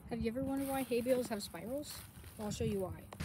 Have you ever wondered why hay bales have spirals? Well, I'll show you why.